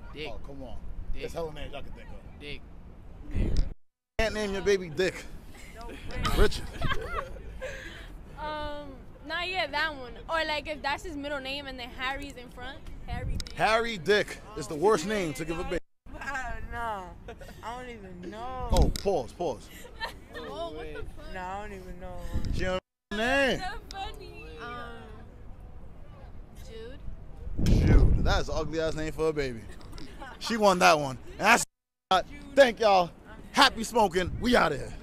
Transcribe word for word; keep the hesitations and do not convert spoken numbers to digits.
Dick. Oh, come on. Dick. There's hella names I can think of. Dick. Can't name your baby Dick. Richard. Um, not yet that one. Or like if that's his middle name and then Harry's in front. Harry Dick. Harry Dick is the worst name to give a baby. No, I don't even know. Oh, pause, pause. Oh, what the fuck? No, I don't even know. She don't know name. So funny. Um, Jude. Jude. That's an ugly ass name for a baby. She won that one. And that's thank y'all. Happy smoking. We out of here.